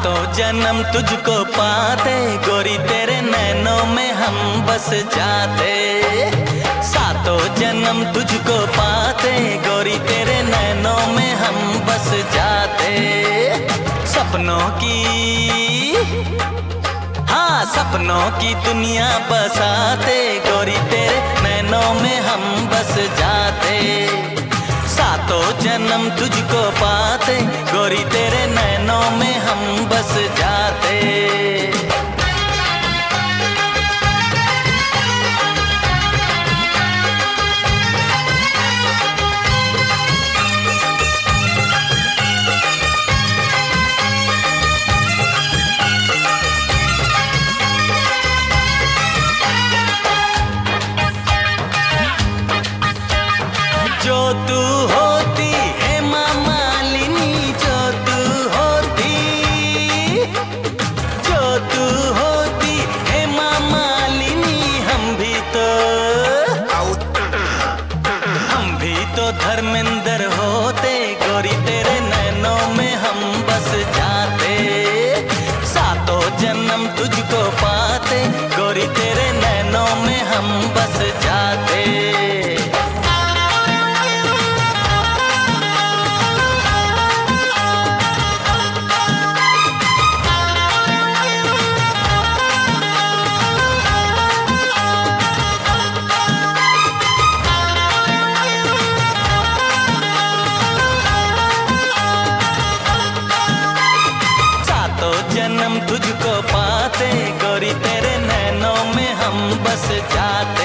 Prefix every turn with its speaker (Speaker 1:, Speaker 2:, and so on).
Speaker 1: सातों जन्म तुझको पाते गोरी तेरे नैनों में हम बस जाते। सातों जन्म तुझको पाते गोरी तेरे नैनों में हम बस जाते। सपनों की, हाँ सपनों की दुनिया बसाते गोरी तेरे नैनों में हम बस जाते। सातों जन्म तुझको पाते गोरी तेरे नैनों में हम बस जाते। जो तू होती है माँ मालिनी, जो तू होती, जो तू होती है माँ मालिनी, हम भी तो धर्मेंद्र होते गोरी तेरे नैनों में हम बस जाते। सातों जन्म तुझको पाते गोरी तेरे नैनों में हम बस जाते। जन्म तुझको पाते गोरी तेरे नैनों में हम बस जाते।